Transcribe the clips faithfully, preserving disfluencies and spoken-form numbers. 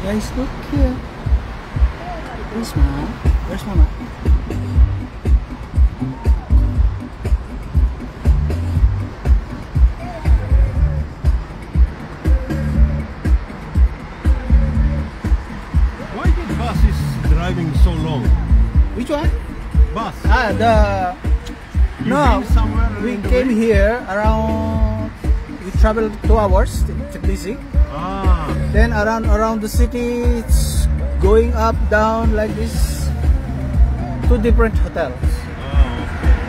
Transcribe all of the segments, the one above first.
Yeah, it's good here. Where's Mama? Where's Mama? Why the bus is driving so long? Which one? Bus. Ah, the... You no, been somewhere we in the came way? here around... We traveled two hours to Tbilisi. Ah. Then around around the city, it's going up, down like this. Two different hotels. Oh,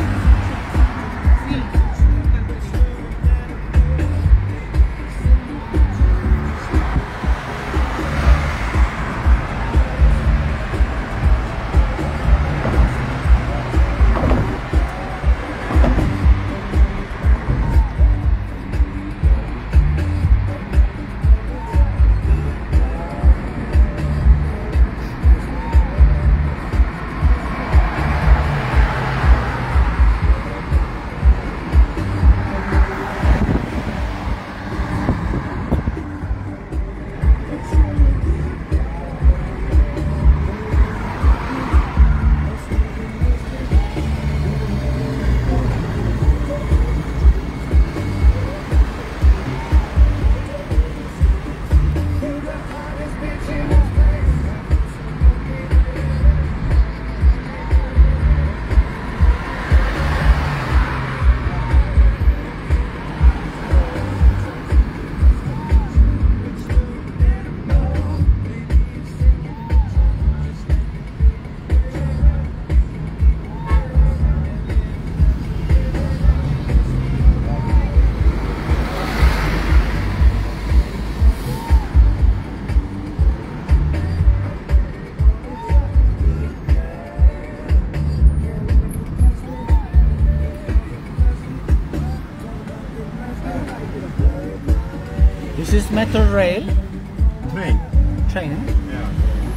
This is metro rail train. train. Yeah.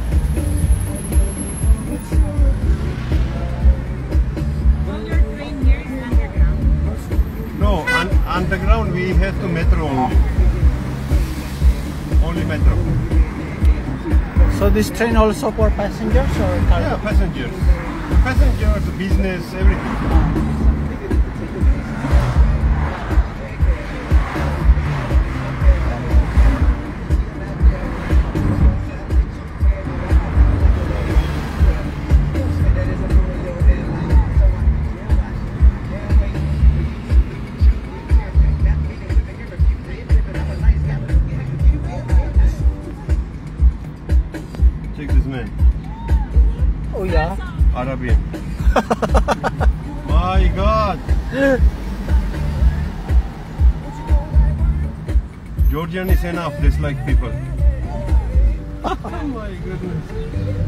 No, un underground we have to metro only. Only metro. So this train also for passengers or cargo? Yeah, passengers. Passengers, business, everything. Check this man. Oh yeah. Arabian. My God. Georgian is enough, dislike people. Oh my goodness.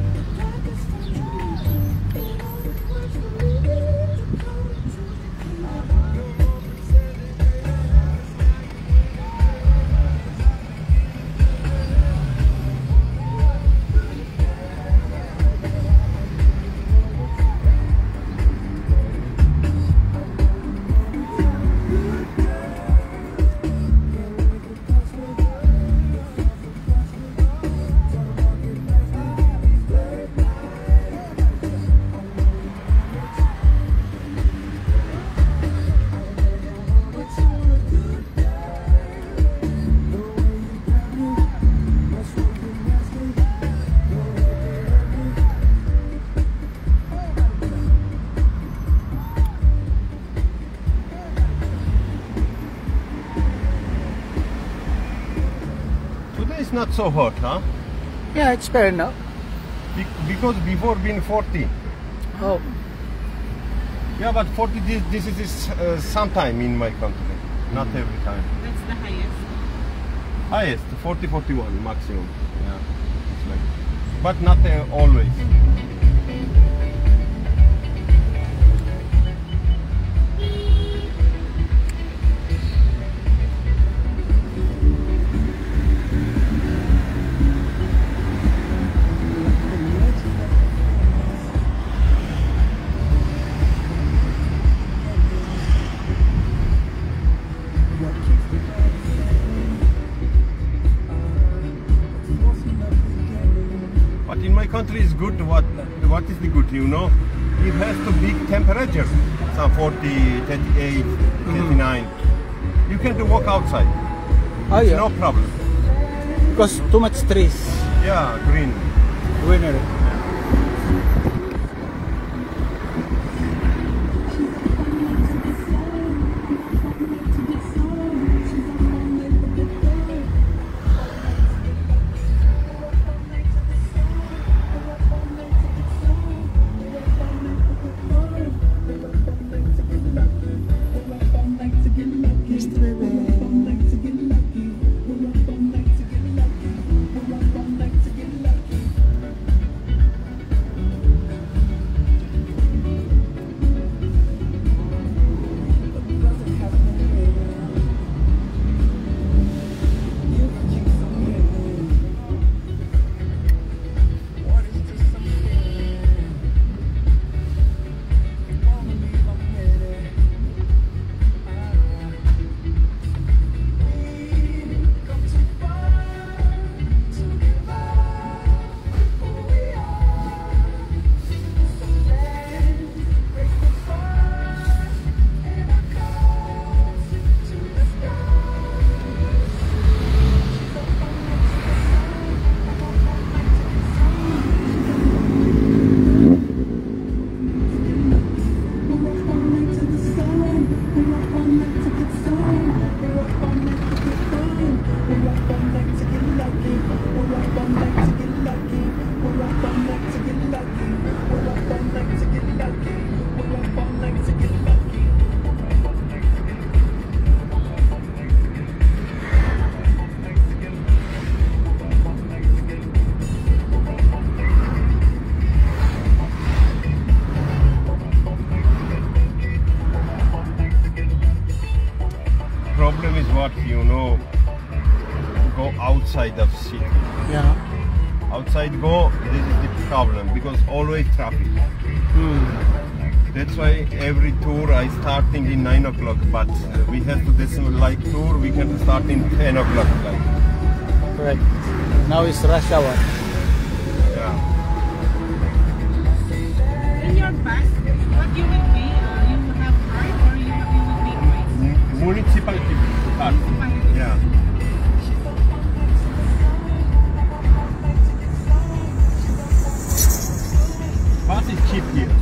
It's not so hot, huh? Yeah, it's fair enough. Be because before being forty. Oh. Yeah, but forty this, this is uh, sometime in my country, not every time. That's the highest. Highest, forty, forty-one maximum. Yeah, it's like, but not uh, always. my country is good. What what is the good? You know, it has to big temperature, some forty, thirty-eight, thirty-nine. You can do walk outside. Oh It's yeah. no problem. Because too much trees. Yeah, green. Greenery. Problem is what, you know, go outside of city. Yeah. Outside go, this is the problem because always traffic. Hmm. That's why every tour I starting in nine o'clock, but we have to decimal like tour, we can start in ten o'clock. Like. Correct. Now it's rush hour. Yeah. In your bus, what you will be? Uh, you will have card or you, you will be points? Municipality card. Yeah. Bus is cheap here.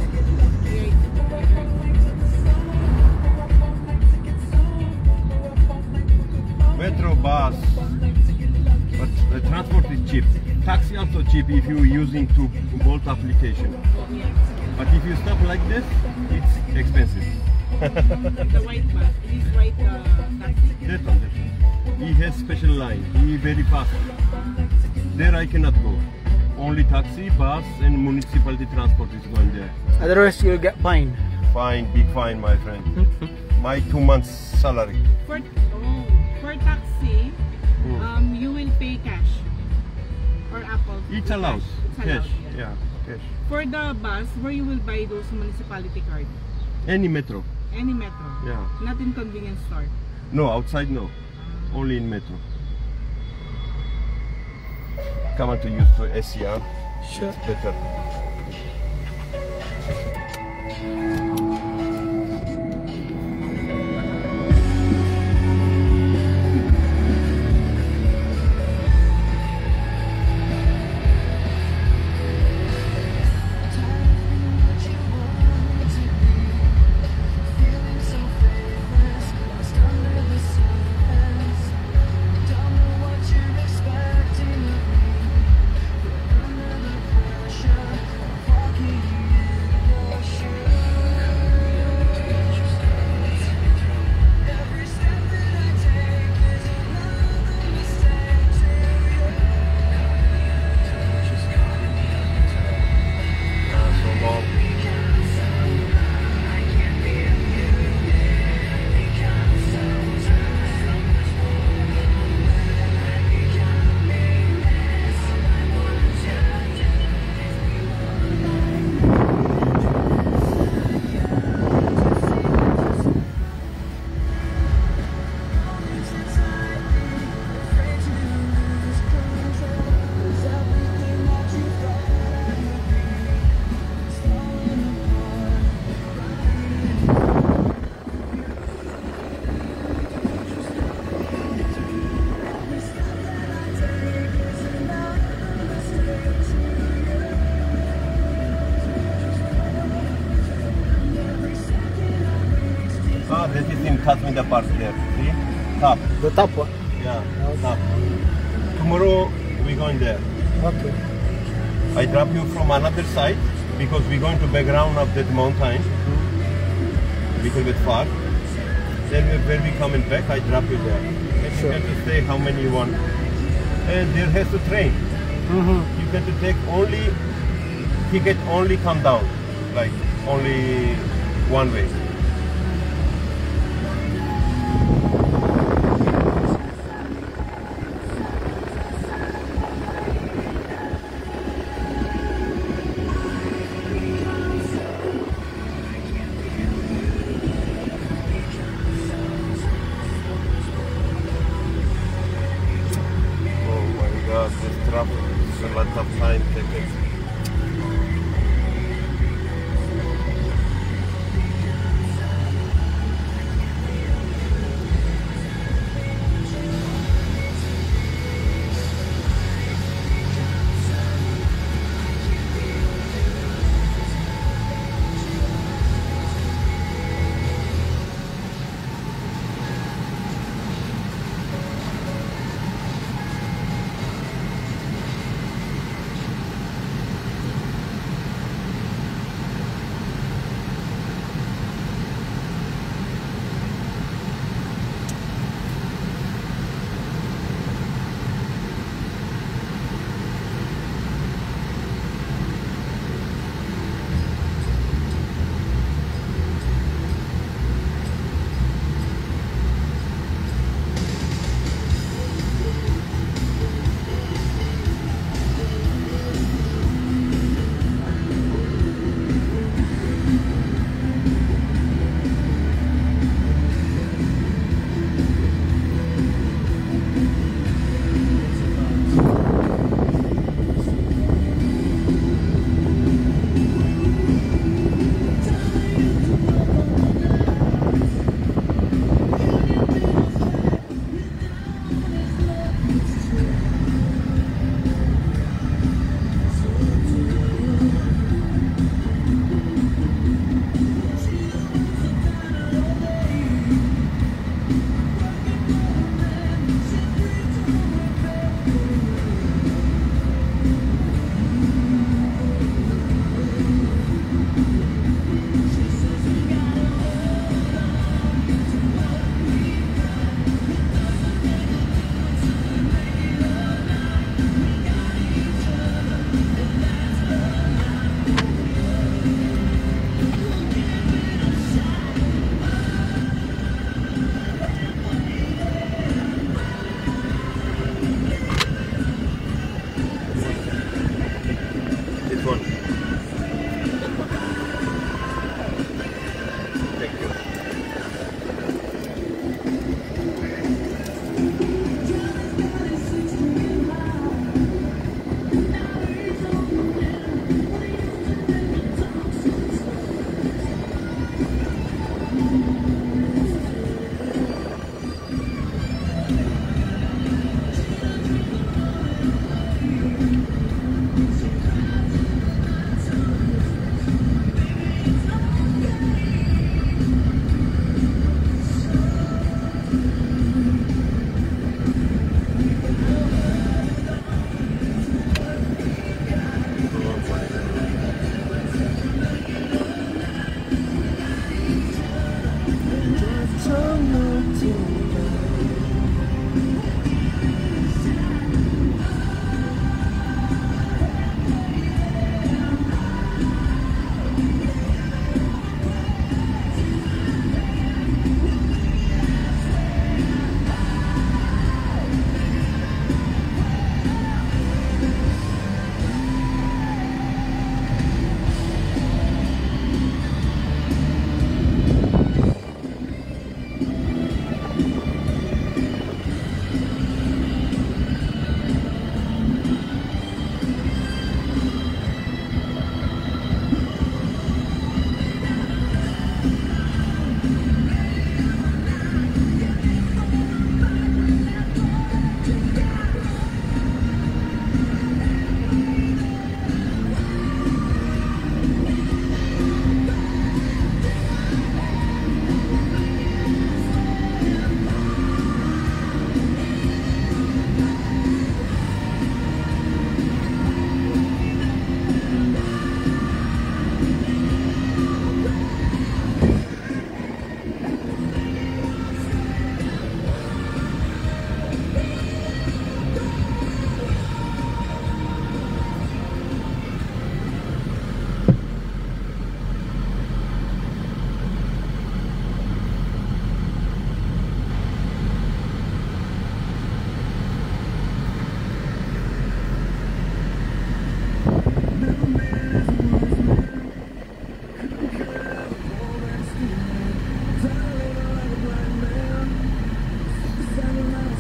Metro, bus, but the transport is cheap. Taxi also cheap if you using to Bolt application. But if you stop like this, it's expensive. The white bus, this white uh, taxi. That one, that one. He has special line. He very fast. There I cannot go. Only taxi, bus, and municipality transport is going there. Otherwise, you'll get fined. Fine, big fine, my friend. My two months salary. For, oh, for taxi, Hmm. um, you will pay cash or Apple. It's allowed. It's Cash. allowed. Yeah, cash. For the bus, where you will buy those municipality card? Any metro. Any metro. Yeah. Not in convenience store. No, outside no. Only in metro. Come on to use to S C R. Sure. It's better. Expecting of me, but under the pressure. Kazminda Park there. See? Top. The top one. Yeah, top. Tomorrow we're going there. Okay. I drop you from another side because we're going to background of that mountain. A little bit far. Then when we coming back, I drop you there. And Sure. you get to stay how many you want. And there has to train. Mm-hmm. You get to take only ticket only come down, like only one way. Oh my God, this traffic is a lot of time taken.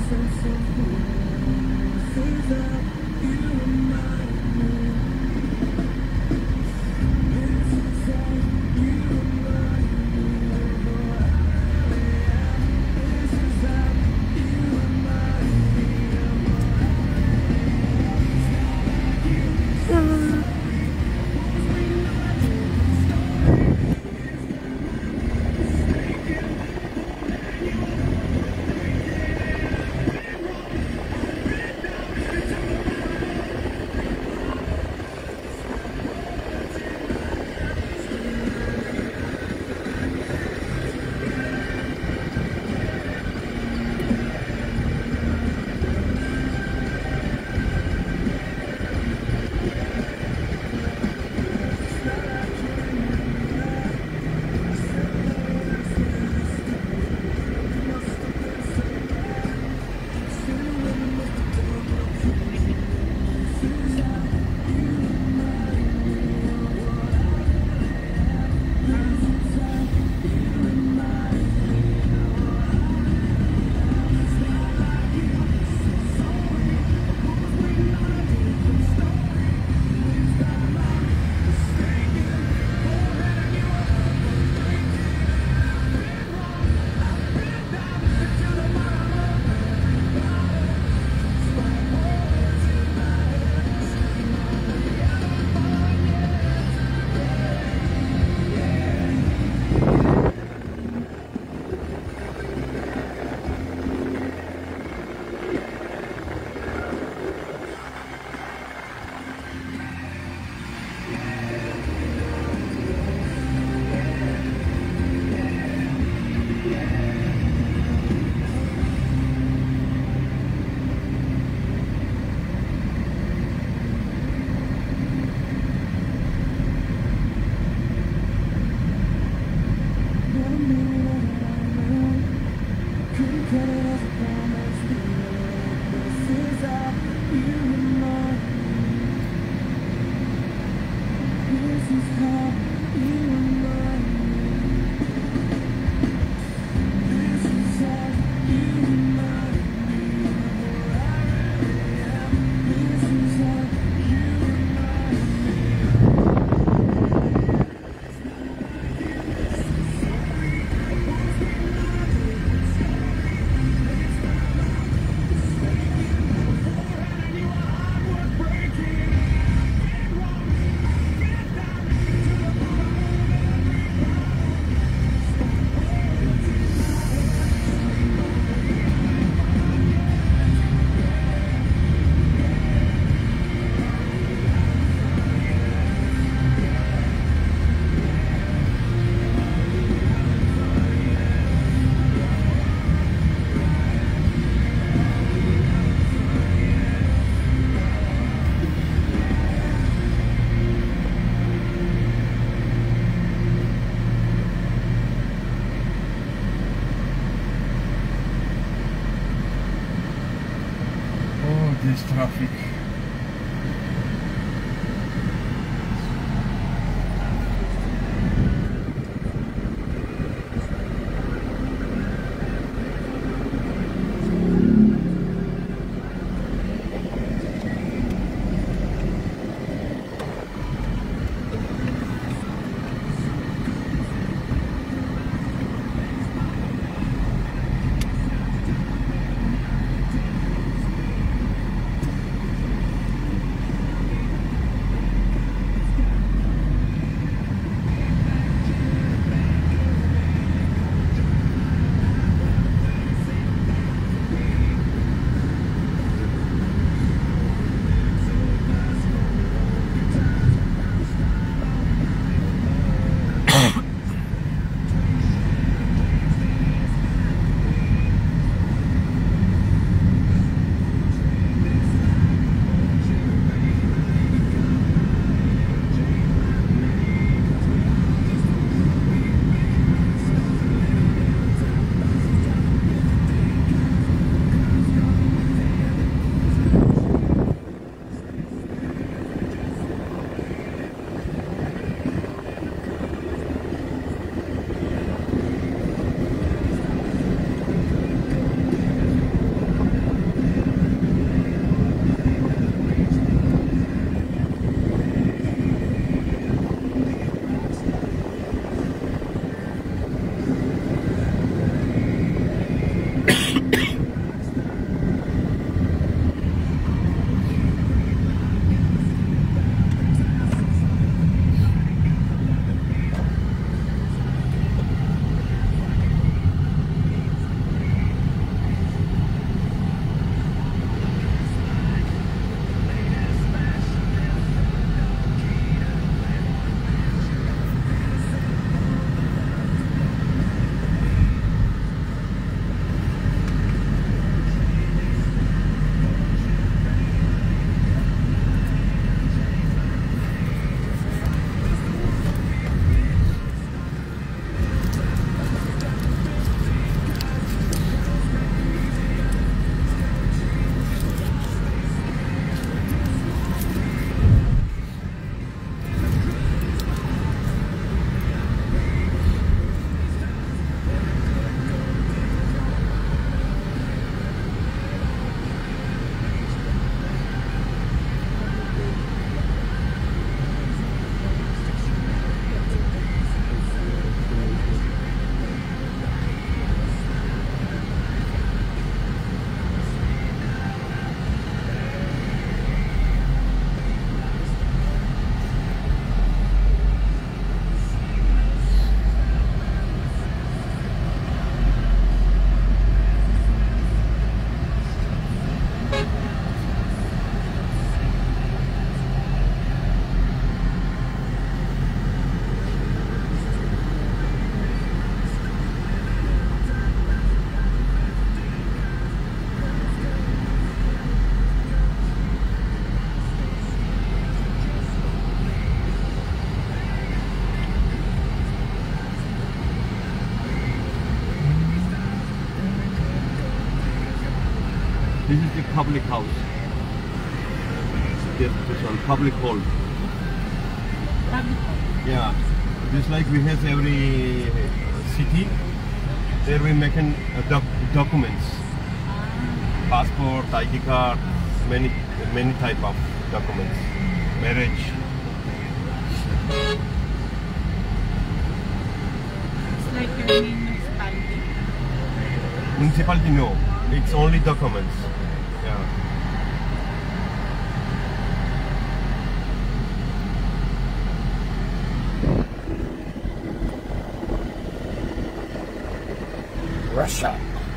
this traffic. This is the public house. Yes, this one, public hall. Public hall. Yeah, just like we have every city, there we make an, uh, doc documents, passport, I D card, many many type of documents, marriage. It's like your municipality. Municipality, no, it's only documents. Yeah. Russia.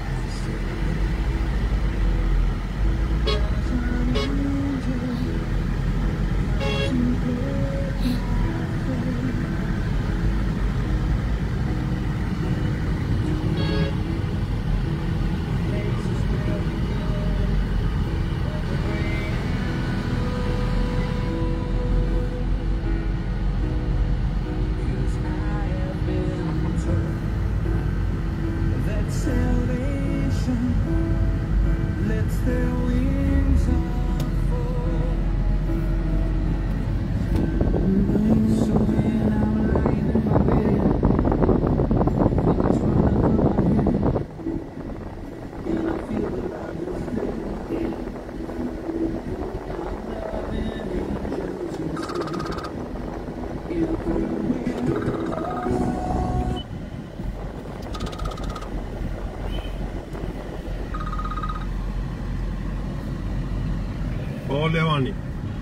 Oh, Levani.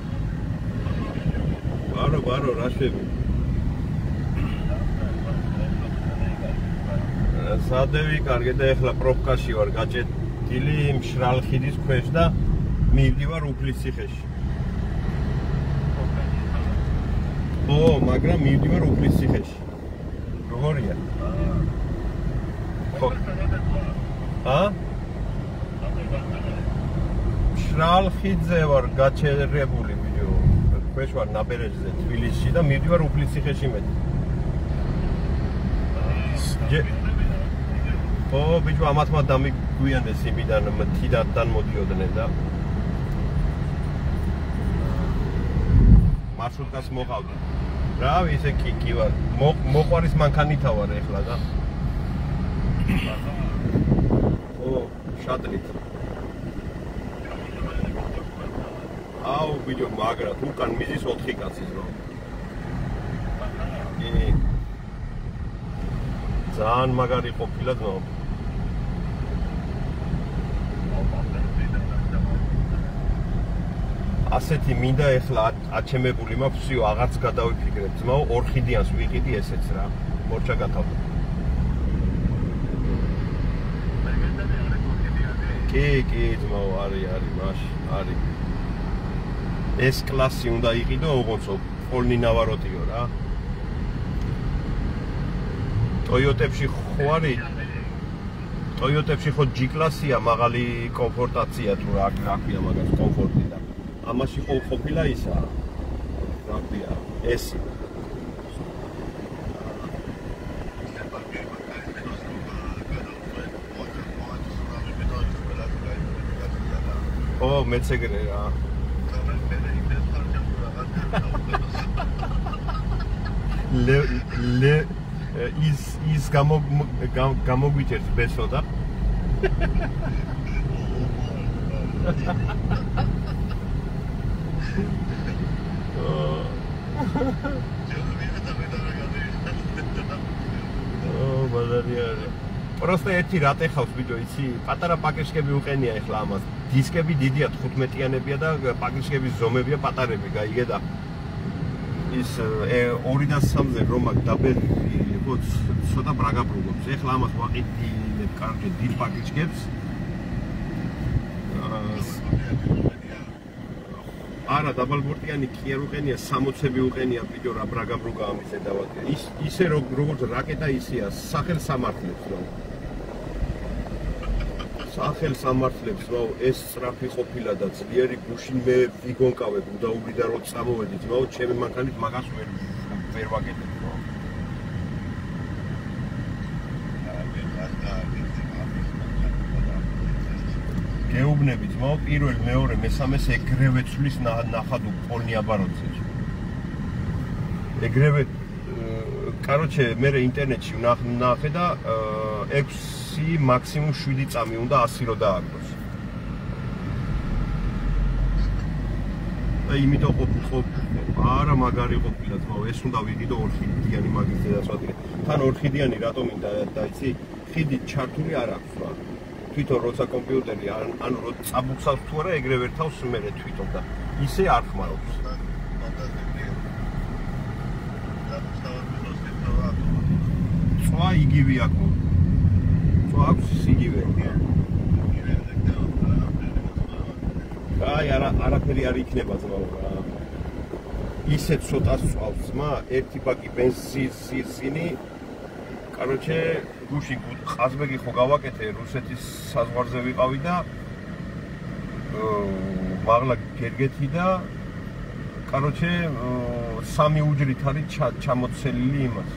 Baro, baro, Rashid. სადევი კარგი და ეხლა პროფკაში ვარ გაჭედილი მშრალ ხიდის ქვეშ და მივდივარ უფლისციხეში. ო, მაგრამ მივდივარ უფლისციხეში. როგორია? ხო. ა? მშრალ ხიდზე ვარ გაჭერებული ვიდეო. ქვეშ ვარ ნაბერეჟზე თბილისში და მივდივარ უფლისციხეში მეტი. ო, ბიჭო, ამათმა დამიგვიანდეს იმიდან მთიდან მოდიოდნენ და მარშრუტკას მოყავდა. რავი, ისე კი კი ვარ. მოყვარის მანქანითა ვარ ეხლა და. ო, შადრით. აუ, ბიჭო, მაგრა, უკან მიზის ოთხი კაცის რო. კი. ძალიან მაგარი ყოფილა ძმაო. ასეთი მინდა ეხლა აჩემებული მაქვს, ვსიო, აღარც გადავიფიქრებ ძმაო, ორ ხიდიანს ვიყიდი ესეც რა. მორჩა გათავდა. კი, კი, ძმაო, არის, არის, მაშინ, არის. ეს კლასი უნდა იყიდო, ოღონდ პოლნი ნავაროტიო რა. Toyota-ში ხო არის? Toyota-ში ხო G კლასია, მაღალი კომფორტაცია თუ რა ქვია მაგას კომფორტი და ამაში ხო ყოფილა ისა. რა ქვია? ეს. ო, მეც ეგრე რა. ლე ლე ის ის გამო გამოგვიჭერს ბესო და ო ბაზარიარე პროსტა ერთი რატ ეხავს ვიდეო იცი პატარა პაკეშკები უყენია ახლა ამას დისკები დიდია თხუთმეტიანებია და პაკეშკების ზომებია პატარები გაიგე და ის ორი და სამზე რომ აქ დაბელი იყო ცოტა ბრაგაბრუგობს. ეხლა ამას ვაყიდებ კარგი დიდ პაკეჯებს. არა, დაბალბორტიანი კი არ უყენია, სამოცები უყენია, ვიდეო რა ბრაგაბრუგა ამის ედავატია. ის ისე როგორც რაკეტა ისეა, სახელ სამართლებს რა. სახელ სამართლებს რა, ეს სწრაფი ყოფილა და ძლიერი გუშინ მე ვიგონკავებ, უდაური და რო წამოვედი, ძმაო, ჩემი მანქანით მაგას ვერ ვერ ვაკეთებ რა. კი, მეუბნები ძმაო, პირველ, მეორე, მესამეს ეგრევე ცვლის ნახადუ პოლნი აბაროძე. ეგრევე კაროჩე მე ინტერნეტში ვნახე და ექვსი მაქსიმუმ შვიდი წამი უნდა ასი რო დააგროს. და იმიტომ ყოფ არა მაგარი ყოფილა ძმაო, ეს უნდა ვიყიდო ორხიდიანი მაგის დედაცვადილი. თან ორხიდიანი რატომ მინდა და იცი, ხიდი ჩართული არ აქვს რა. თვითონ როცა კომპიუტერი ანუ რო წაბუხსავს თუ არა ეგრევე ერთავს მე თვითონ და ისე არ ხმარობს. წვა იგივე აქვს. წვა აქვს იგივე. აი არა არაფერი არ იქნება ძმაო რა. ისე ცოტა წვავს ძმა, ერთი ბაკი ბენზინი. კაროჩე გუში ყაზბეგი ხო გავაკეთე რუსეთის საზღვარზე ვიყავი და მაღლა გერგეთი და კაროჩე სამი უჯრით არის ჩამოცელილი იმას.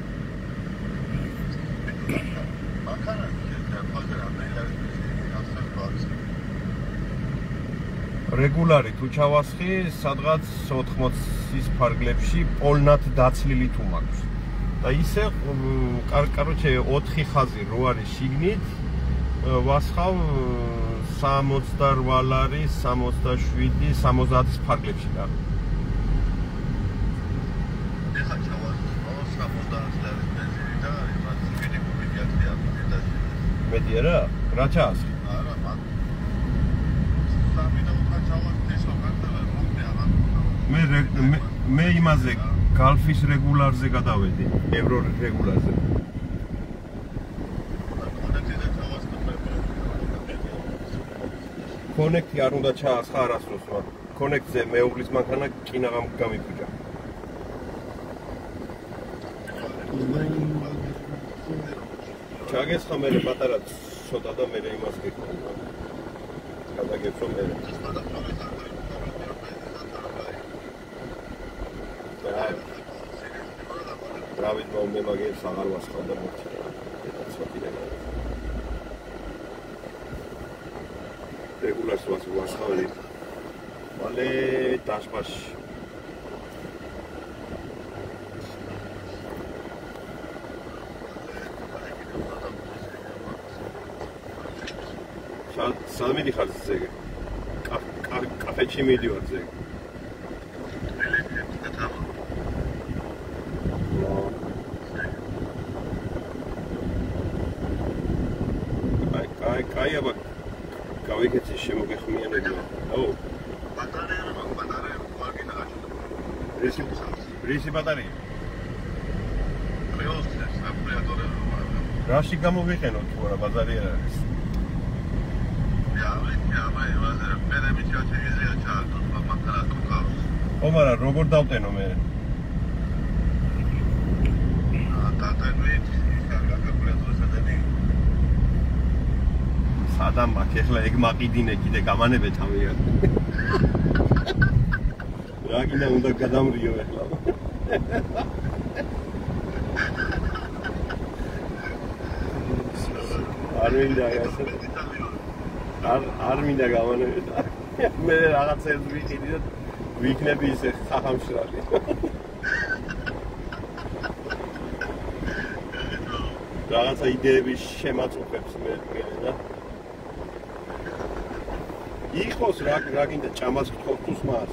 რეგულარი თუ ჩავასხი, სადღაც ოთხმოცის ფარგლებში პოლნად დაცლილი თუ მაქვს. და ისე კაროჩე ოთხი ხაზი რო არის შიგნით, ვასხავ სამოცდაოთხ ლარი, სამოცდაშვიდი, სამოცდაათის ფარგლებში და. ეხა ჩავასხი სამოცდაათი ლარი ბენზინი და იმას შვიდი კუბიკი ათი ათი. მეტი არა? რა ჩაასხი? არა, მაგ მე მე იმაზე გალფის რეგულარზე გადავედი, ევრო რეგულარზე. კონექტი არ უნდა ჩაასხა არასდროს, მაგრამ კონექტზე მეუღლის მანქანა კინა გამიფუჭა. ჩაგესხა მე პატარა ცოტა და მე იმას გეკითხა. გადაგეცო მე. რავით მომე მაგერს აღარ ვასხავ და მოხდა. ეს ვაფიდე. რეგულარს ვასხავდი. მალე დაშბაში. სად მიდიხარ ზეგე? კაფეში მიდივარ ზეგე. აი აბა გავიქეცი შემოგეხმიანებია. აუ. ბატარეა, ბატარეა, მაგინა გაჩვენე. რისი რისი ბატარეა? პრიოსტეს, აპრიატორე. რაში გამოვიყენო თუ არა ბაზარი არ არის? იავე, იავე, ვაზე, მერე მიჩაჩი ვიზია ჩაატო, მაგარა თუ ყავს. ო, მაგრამ როგორ დავტენო მე? აა, დატენვით, სადამ აქ ეხლა ეგ მაყიდინე კიდე გამანებე თავია. რა კიდე უნდა გადამრიო ეხლა. არ მინდა ასე. არ არ მინდა გამანებე. მე რაღაცებს ვიყიდი და ვიქნები ისე ხახამშრალი. რაღაცა იდეები შემაწუხებს მე და იხოს რა რა გინდა ჭამას გთხოვს მას.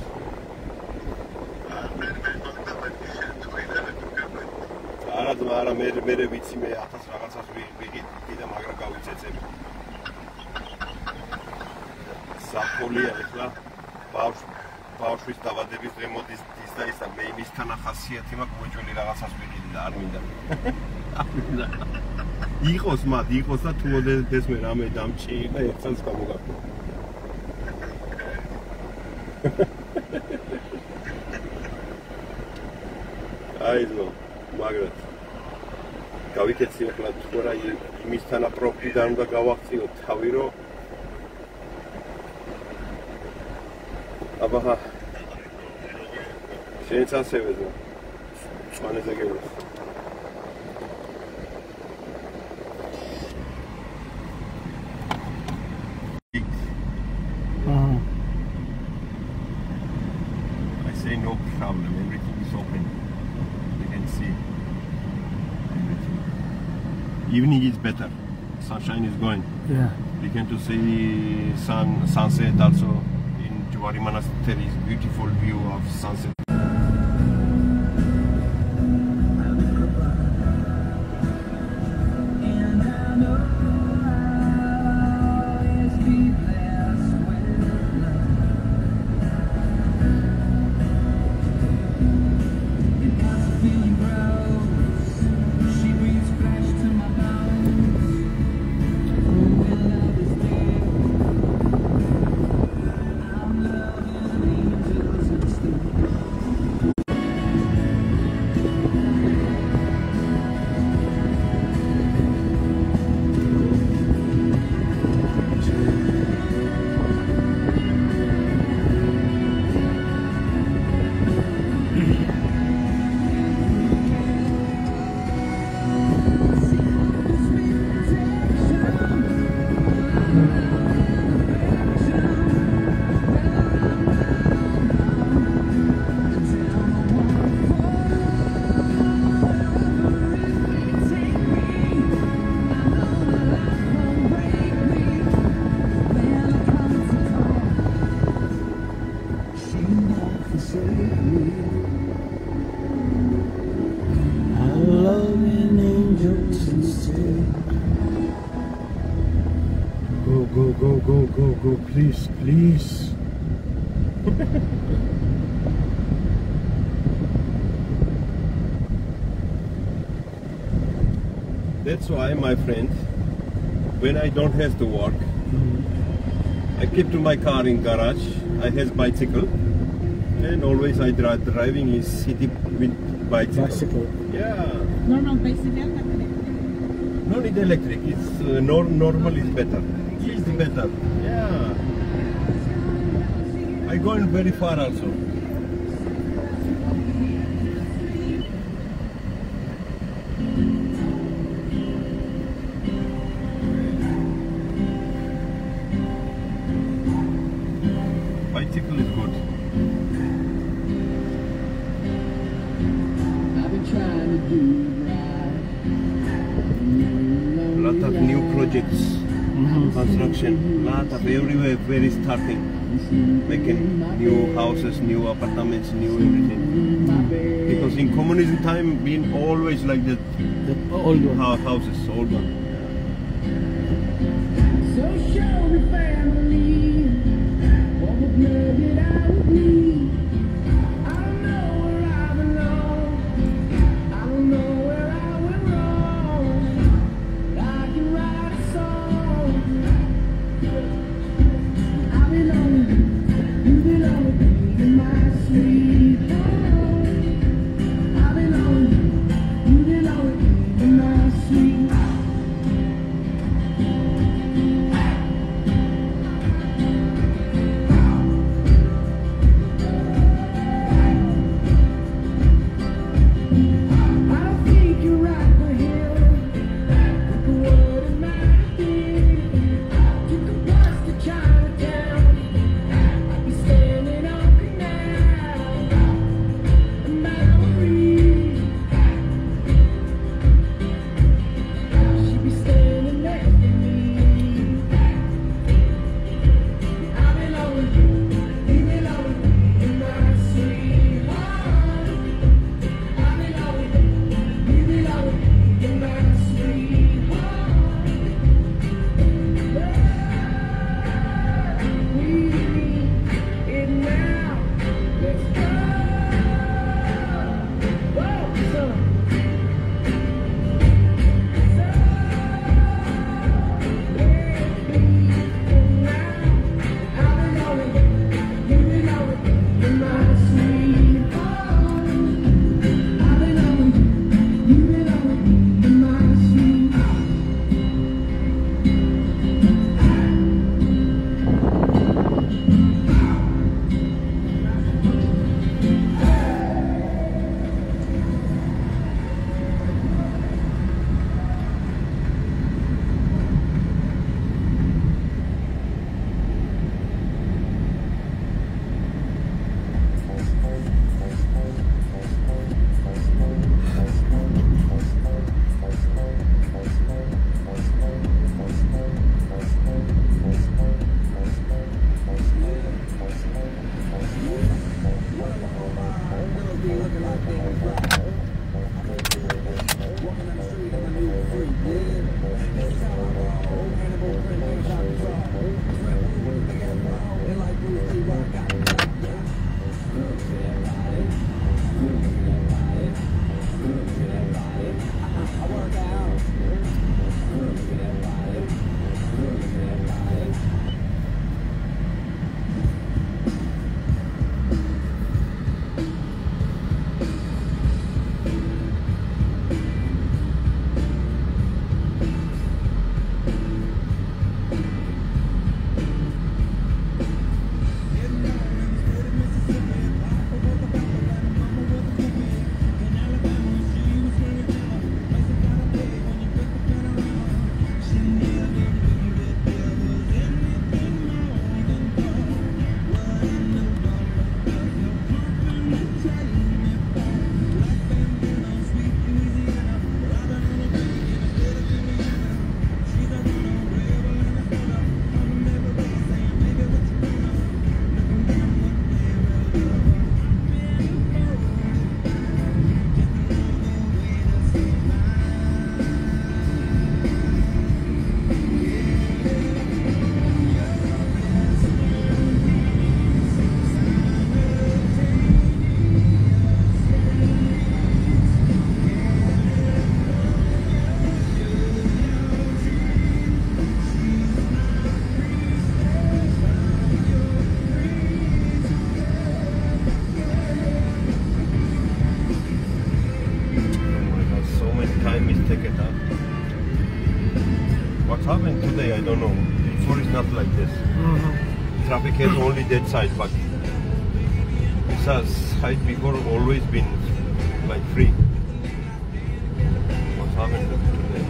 არა ძმა არა მე მე ვიცი მე ათას რაღაცას ვიყიდი და მაგრამ გავიწეწები. საფოლია ეხლა ბავშ ბავშვის დაბადების რემონტის ის და ისა მე იმისთან ახასიათი მაქვს მოჭული რაღაცას ვიყიდი და არ მინდა. არ მინდა. იხოს მათ იხოს და თუ მოდეს მე რამე დამჭი და ერთსაც გამოგაქვს. აიძო, მაგრად გავიქეცი ახლა თუ რა იმისთანა პროფიტიდან უნდა გავახციო თავი რო აბა შენც ასევე და წვანეზე გეუბნები no problem. Everything is open. You can see everything. Evening is better. Sunshine is going. Yeah. We can to see sun sunset also in Jwari Monastery. Is beautiful view of sunset. Go, go, go, go, go, go, please, please. That's why, my friend, when I don't have to work, mm-hmm. I keep to my car in garage. I have bicycle, and always I drive. Driving is city with bicycle. Bicycle. Yeah. Normal bicycle. No need electric. It's uh, nor normal is better. It's better. Yeah. I going very far also. Bicycle is good. I've been trying to do Lot of new projects, mm-hmm. construction, lot of everywhere, where is starting, making new houses, new apartments, new everything. Because in communism time, been always like the, The old one. houses, old one. So show me family, all the blood that I would need. I don't know where I belong, I don't know where I went wrong. I can write a song. I belong, you belong in my sweet home. I belong, you belong in my sweet home. traffic has only that side, but this has side before always been like free. What's happened today?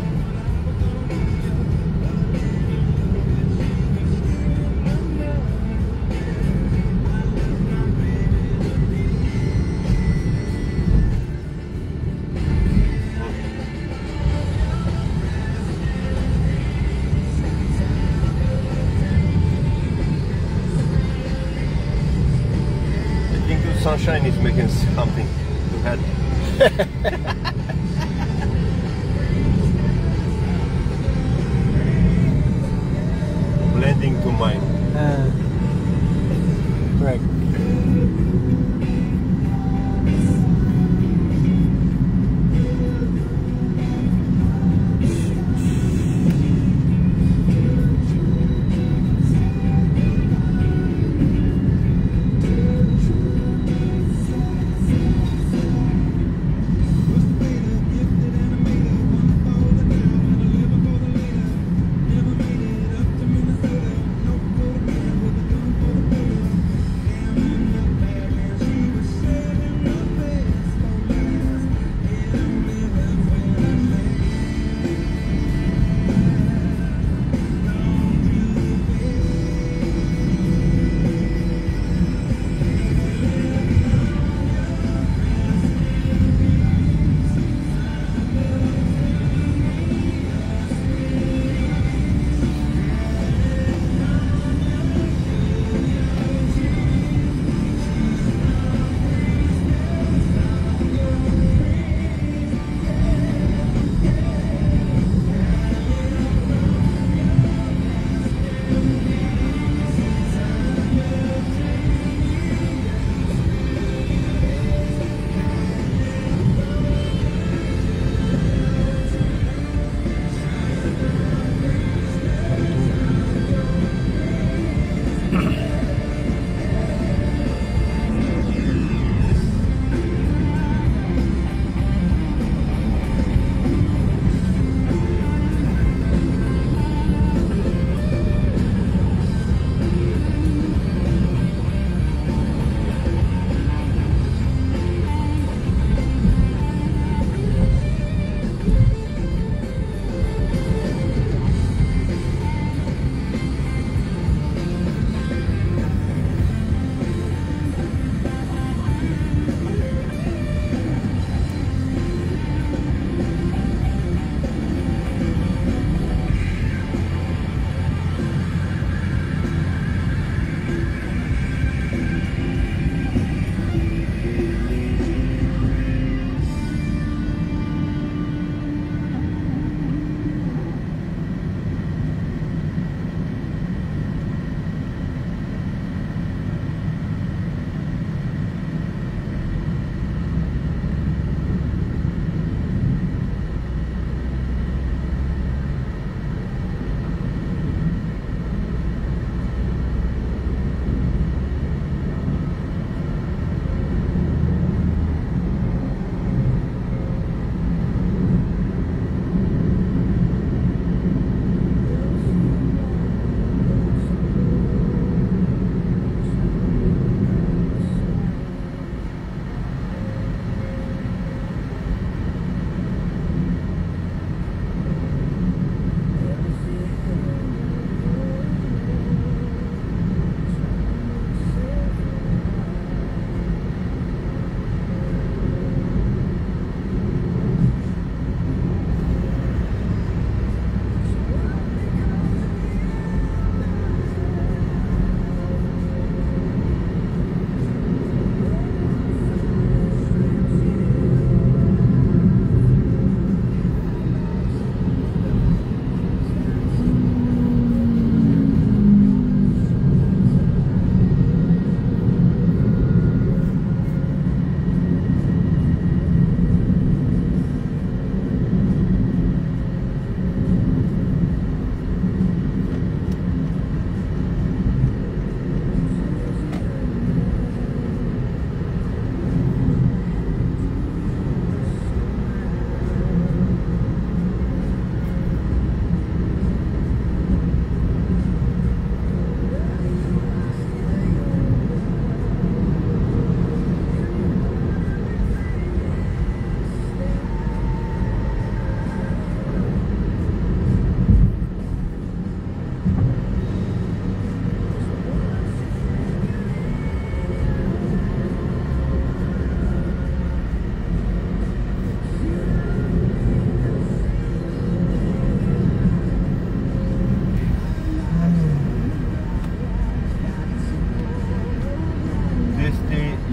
Sunshine is making something to head. Blending to mine. Uh, correct.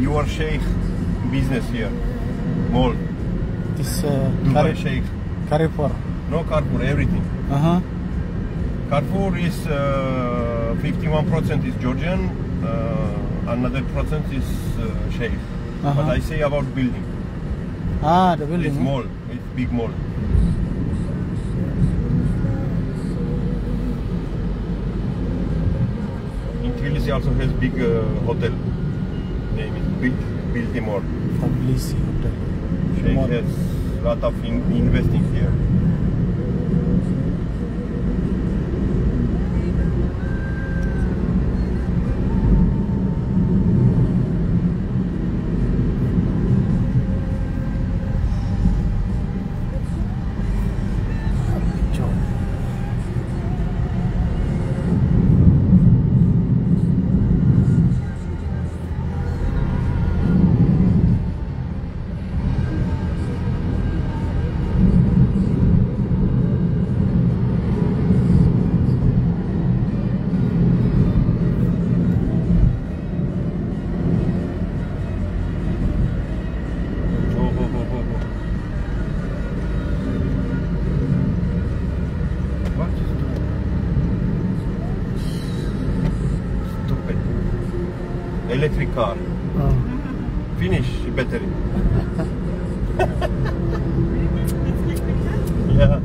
your sheikh business here. Mall. This uh, Dubai Car- Sheikh. Carrefour. No Carrefour, everything. Uh huh. Carrefour is uh, fifty-one percent is Georgian, uh, another percent is uh, Sheikh. Uh-huh. But I say about building. Ah, the building. It's huh? mall, it's big mall. In Tbilisi also has big uh, hotel. Name is Big Biltmore. Tbilisi Hotel. Sheikh Mall. has lot of in investing here. Job. Oh, oh, oh, oh, oh. What is doing? Stupid. Electric car. Oh. Finish battery. It's like the cat. Yeah.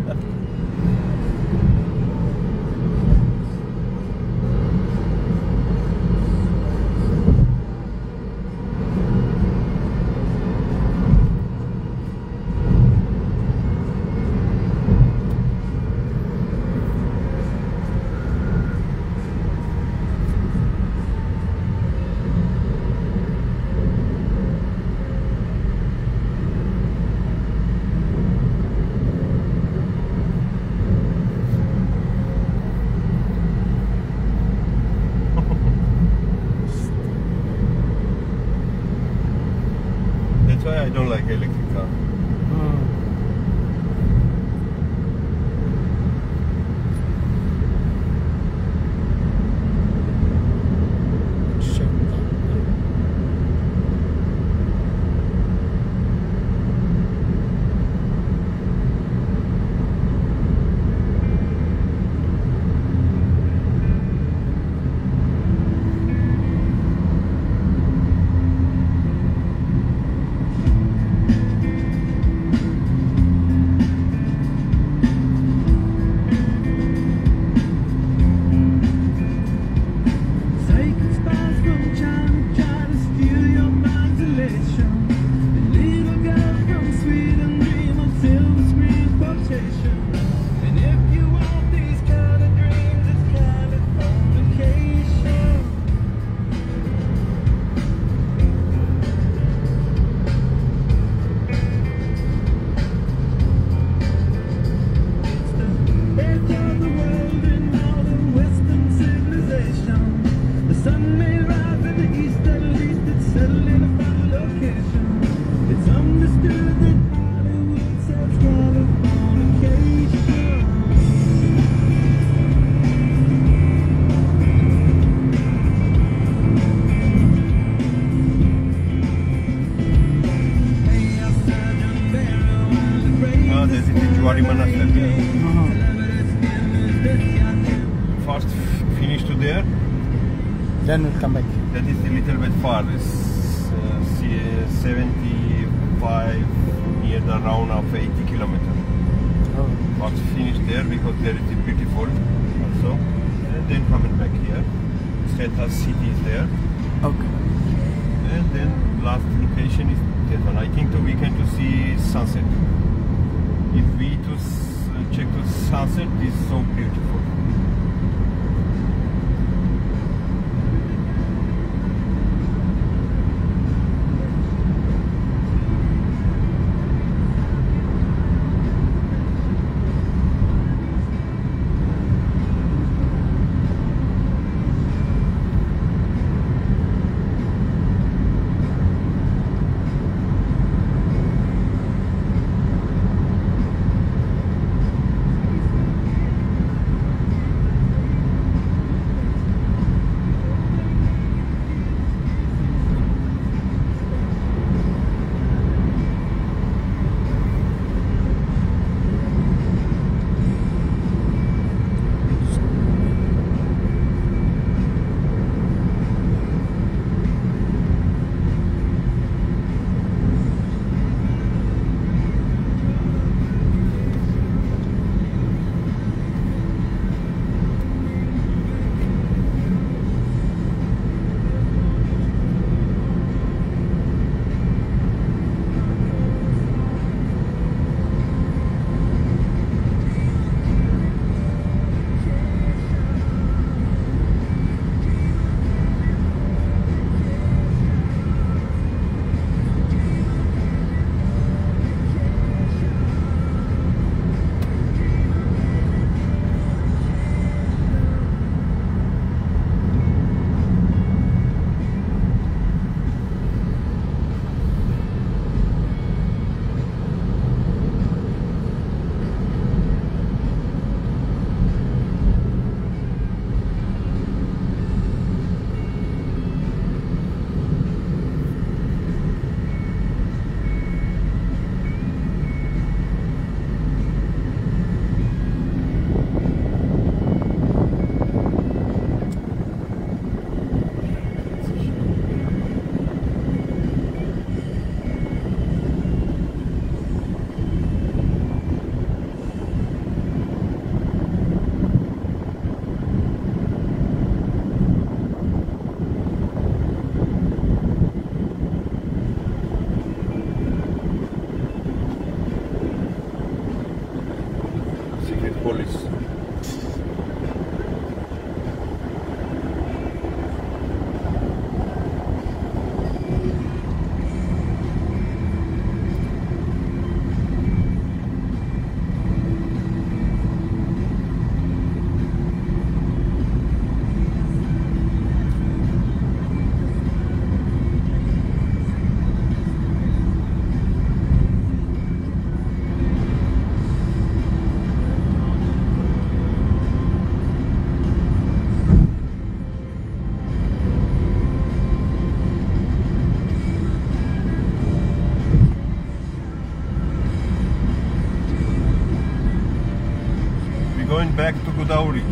That's why I don't like electric car. Hmm. Check that. Sacred stars from China try to steal your mind's elation. The little girl from Sweden dream of silver screen quotation. And if you want these kind of dreams, it's kind of fornication. It's the edge of the world in all of Western civilization. The sun may rise in the east, at least it's settled in a final location. It's understood that Hollywood sells Californication. Hey, outside the barrel, while the rain Ah, this is the Juari Monastery. Uh-huh. First f- finish to there. Then we'll come back. That is a little bit far. It's uh, see, seventy-five near the round of eighty kilometers. Oh. First finish there because there is a beautiful also. And then coming back here. Steta city is there. Okay. And then last location is that one. I think the weekend to see sunset. If we to s- check the sunset, it's so beautiful. dowry.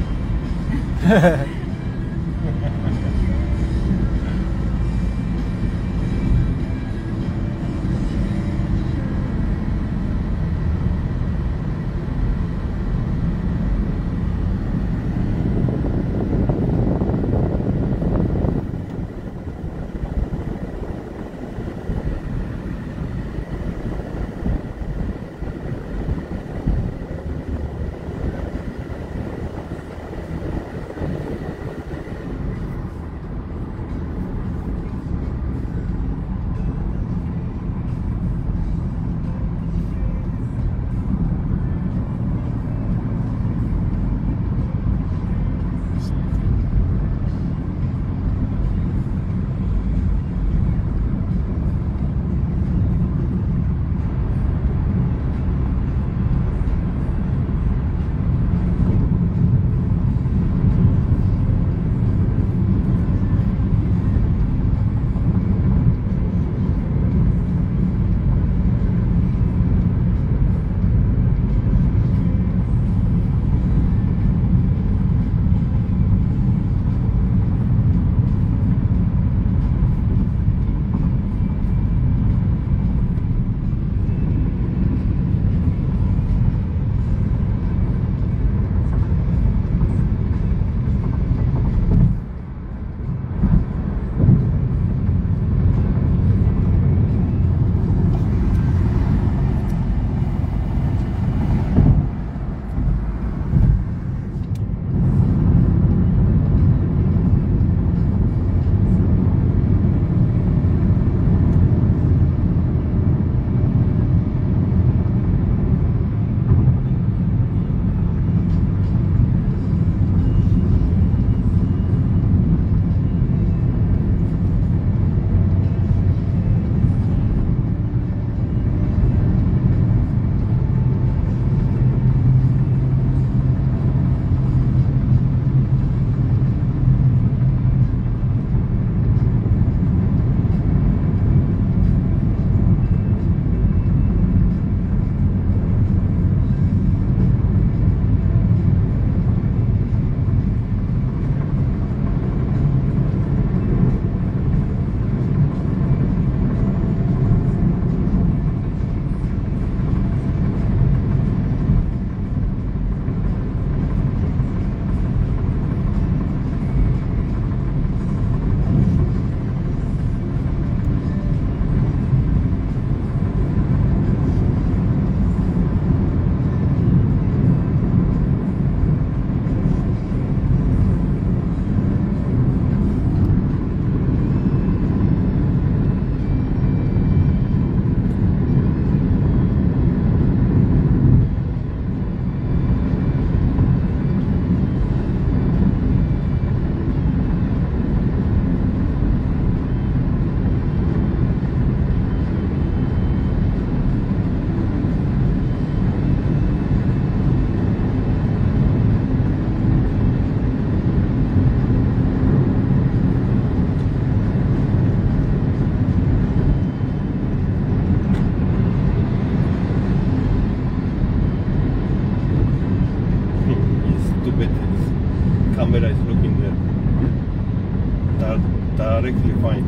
directly fine.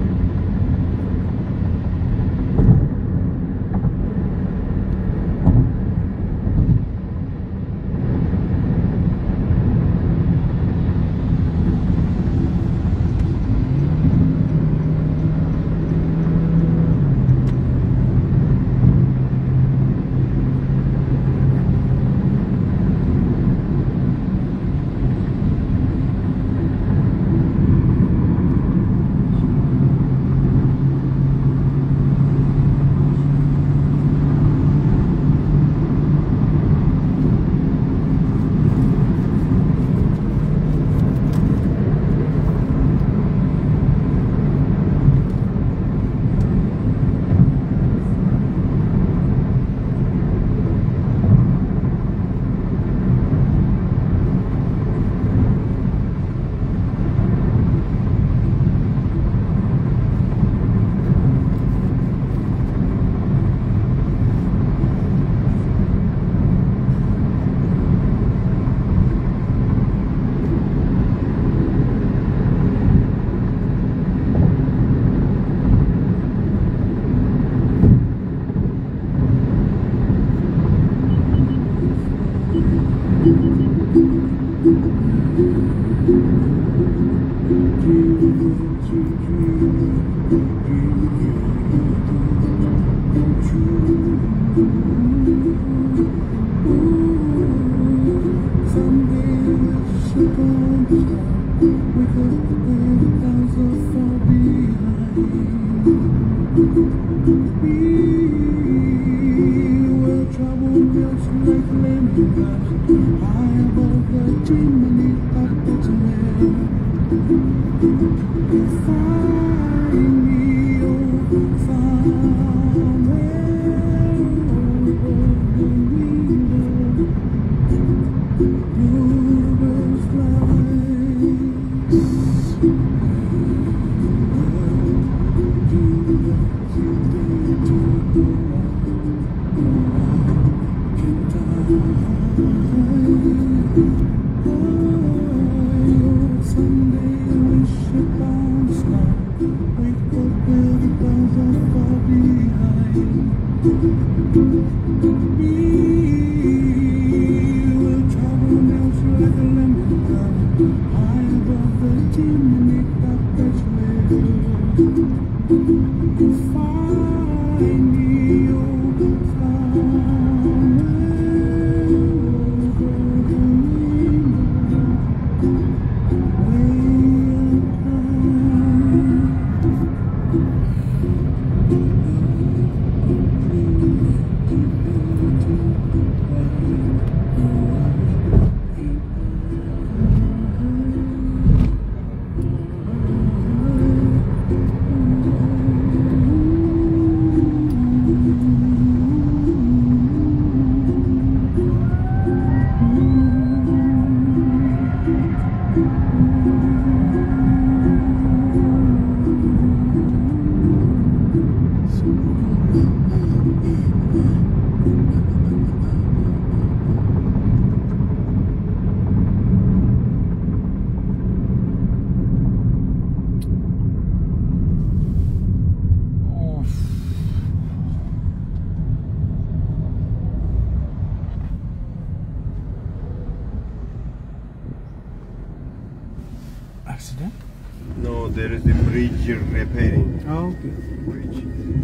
there is the bridge repairing. Oh, okay. Bridge.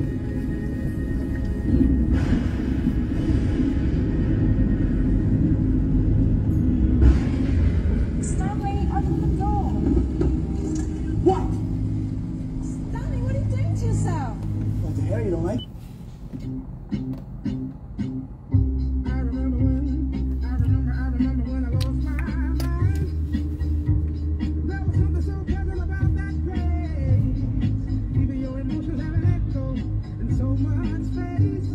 Stanley, open the door. What? Stanley, what are you doing to yourself? What the hell, you don't like? I remember when, I remember, I remember when I lost my mind. There was something so pleasant about that place. Even your emotions have an echo in so much space.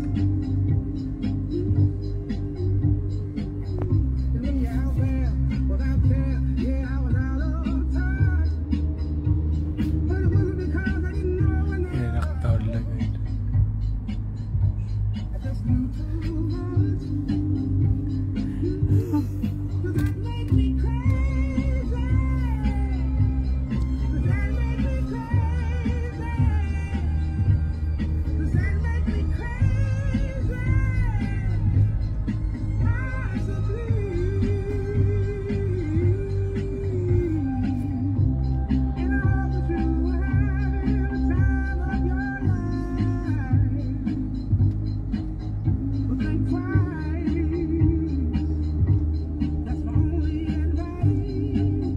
And when you're out there, well out there, yeah, I was out of touch. But it wasn't because I didn't know when I I just knew too much. Does that make me crazy? Does that make me crazy? Does that make me crazy? Possibly. And I hope that you were having the time of your life. But think twice. That's my only advice.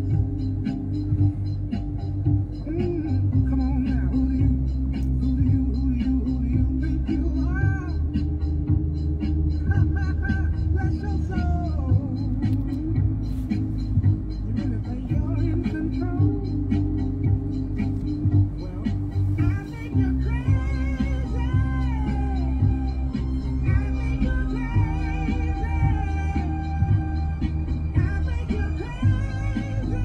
Mm, come on now, who do you, who do you, who do you, who do you think you are? Bless your soul. You really think you're in control? Well, I think you're crazy. I think you're crazy. I think you're crazy.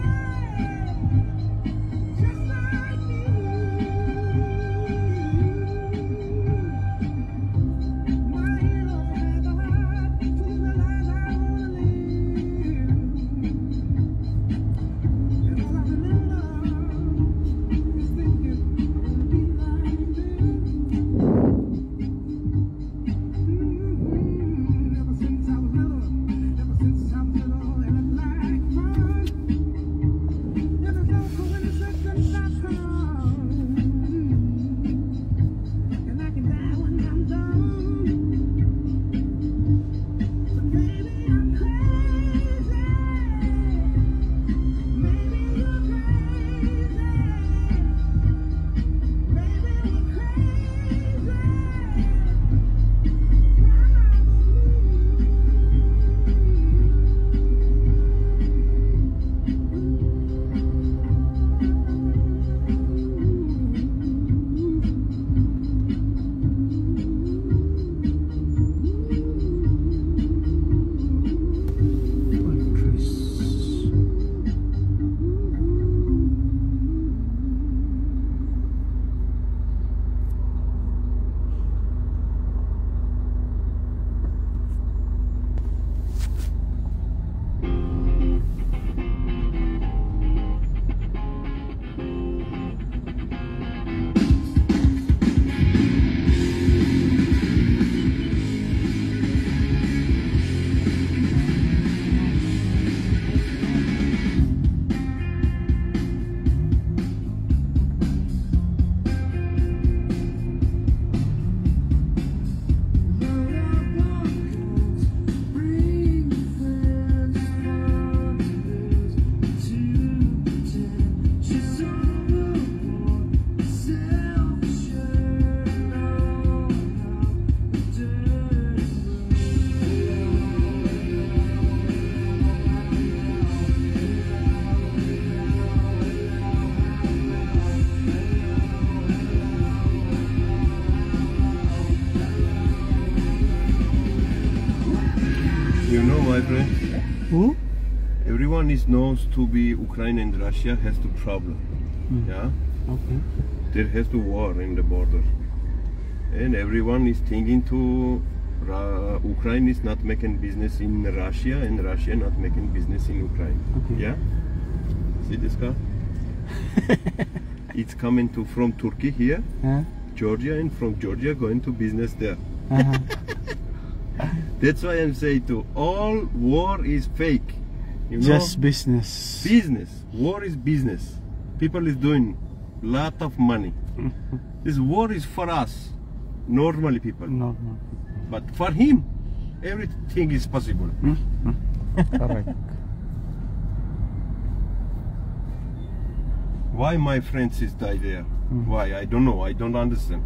Just like me. My hero had the heart to realize I wanna live. And all I remember is thinking I wanna be like this. Mm-hmm. Ever since I was little, ever since I was little, and it's like fun. And there's no coincidence that come. And I can die when I'm done. But maybe I'm crazy. Maybe you're crazy. Maybe we're crazy. You know, my friend, Who? everyone is knows to be Ukraine and Russia has the problem. Mm. Yeah, Okay. there has the war in the border, and everyone is thinking to Ra- Ukraine is not making business in Russia, and Russia not making business in Ukraine. Okay. Yeah, see this car? It's coming to from Turkey here, Huh? Georgia, and from Georgia going to business there. Uh-huh. That's why I'm saying to all war is fake. You know? Just business. Business. War is business. People is doing lot of money. This war is for us, normally people. No, no. But for him, everything is possible. Correct. Why my friends is die there? Why? I don't know. I don't understand.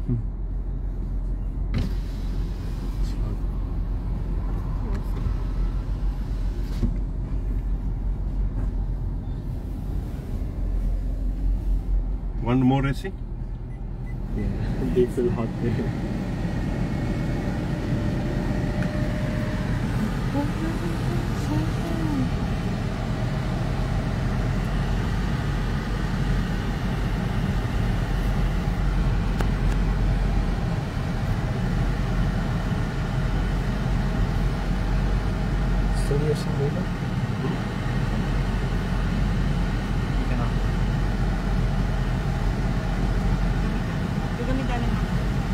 One more essay? Yeah, they feel hot there. Serious dito? Gagamitan mo.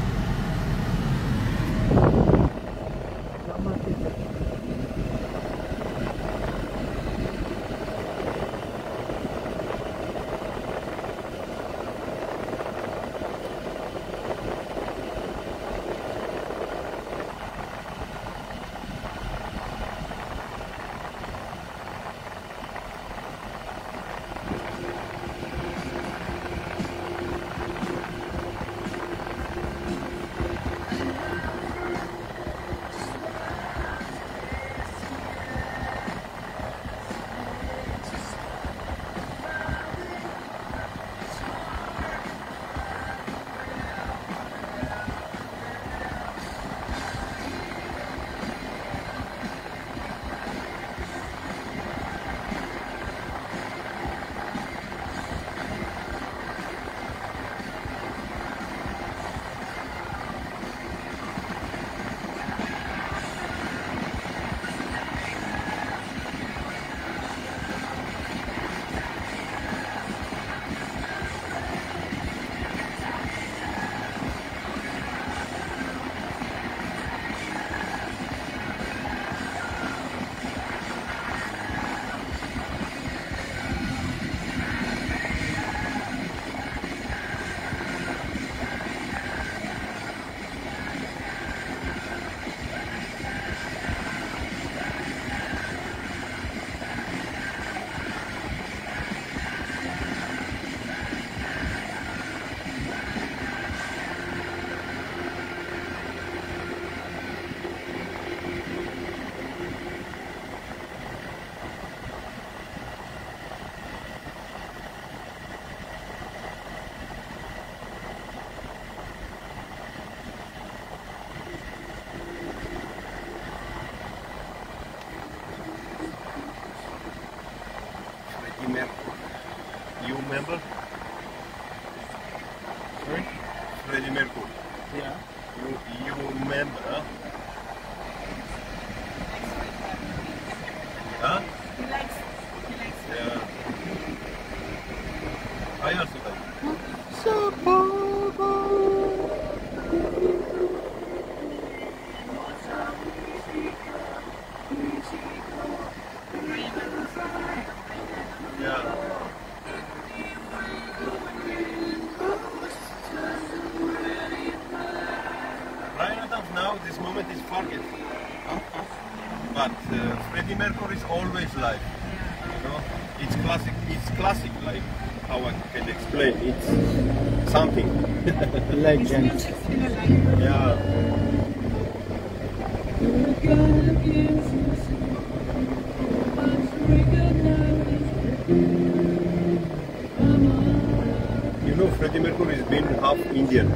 You remember? Sorry? Freddie Mercury. Yeah. You, you remember? Huh? He likes, he likes Yeah. I also like. Yeah. Right about now, this moment is forget. But uh, Freddie Mercury is always live. You know, it's classic. It's classic life. How I can explain? It's something. Legend. It's still alive. Yeah. You know, Freddie Mercury has been half Indian.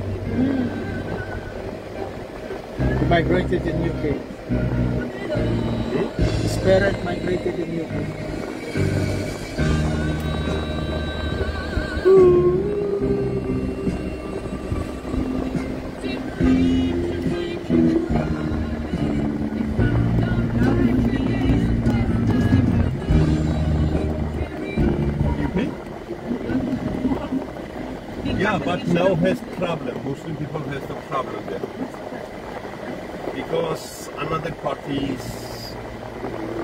He migrated in U K. His parents migrated in U K. Yeah, but now has problem. Muslim people has the problem there. Because another parties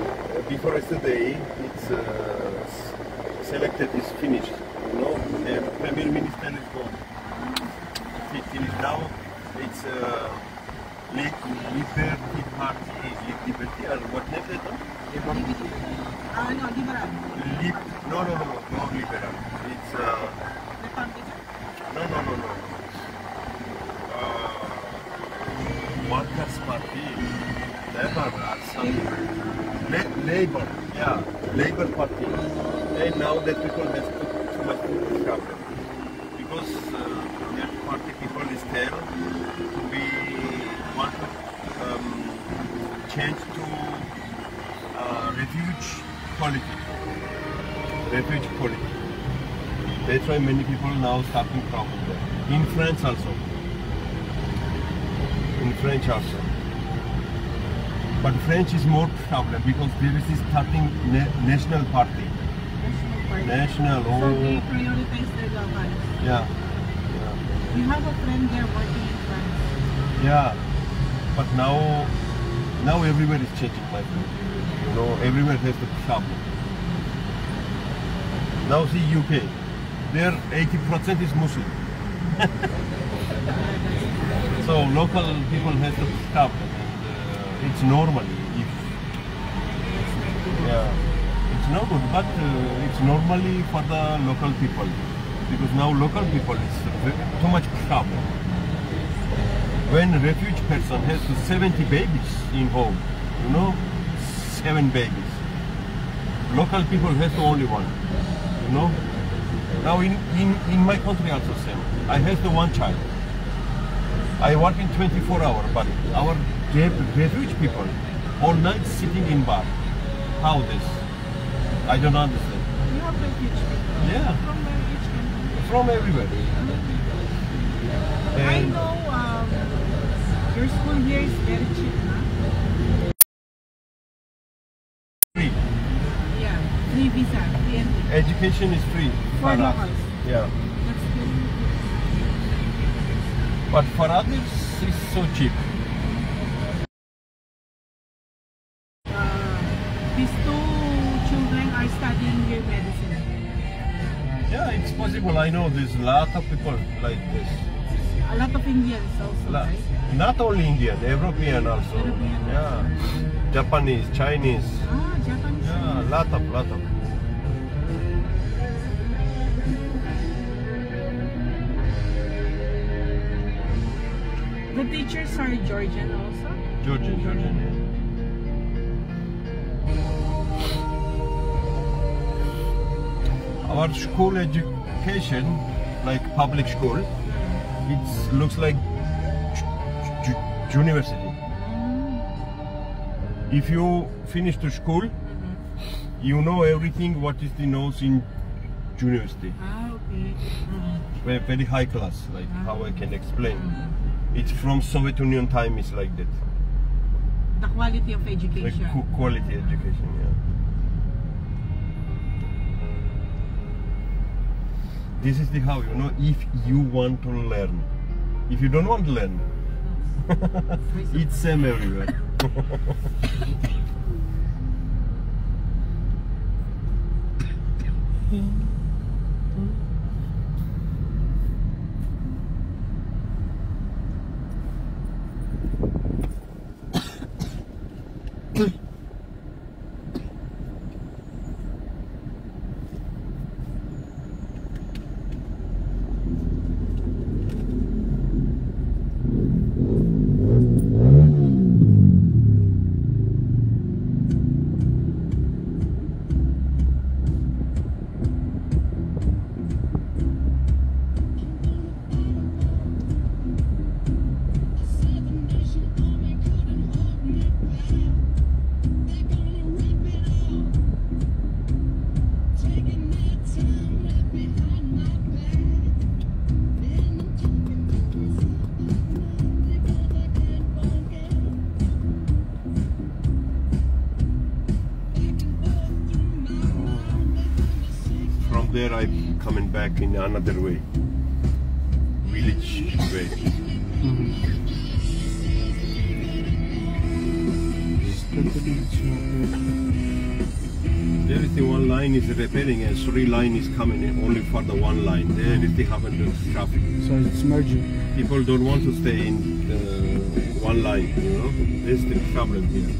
before yesterday it's uh, selected is finished. You know, and Premier Minister is gone. It is now, it's uh, Liberty Party, Liberty, or what name is it? Ah, no, liberal. Lib no, no, no, no, no liberal. It's, uh, Republican. no, no, no, no. Uh, Workers' Party, Labour or something. La Labour, yeah, Labour Party. And now that people have too, too much problem. Because uh, that party people is there to be, want to um, change to uh, refuge policy. Refuge policy. That's why many people now starting problem there. In France also. In French also. But French is more problem because there is this starting na national party. National Party. National, So oh, they prioritize their locals. yeah, You have a friend there working in France. yeah. But now, now everywhere is changing, my friend. You know, everywhere has the problem. Now see U K, there eighty percent is Muslim. So local people have the problem. And, uh, it's normally if yeah, it's not good, but uh, it's normally for the local people because now local people is ve- too much problem. When a refuge person has seventy babies in home, you know, seven babies. Local people has only one, you know. Now in, in, in my country also same. I have the one child. I work in twenty-four hour, but our refuge people all night sitting in bar. How this? I don't understand. You have refugee people. Yeah. From where, which country? From everywhere. I And know um, your school here is very cheap, huh? free. Yeah, free visa, free entry. Education is free For us. locals. Yeah. That's good. But for others, it's so cheap. Uh, these two children are studying here medicine. Yeah, it's possible. I know there's a lot of people like this. A lot of Indians also, La- right? Not only Indian, European also. European. Yeah. Japanese, Chinese. Ah, Japanese. Yeah, lot of, lot of. The teachers are Georgian also. Georgian, Georgian. Yeah. Our school education, like public school, it looks like ju- ju- university. If you finish the school, you know everything what is the knows in university. Ah, okay. Very, very high class, like how I can explain. It's from Soviet Union time, it's like that. The quality of Like education. qu- quality education, yeah. This is the how, you know, if you want to learn. If you don't want to learn, it's same everywhere. From there I'm coming back in another way. Village way. Look at the beach. There is the one line is repairing and three line is coming in only for the one line. There is the happen to traffic. So it's merging. People don't want to stay in uh, one line, you know. This is the problem here.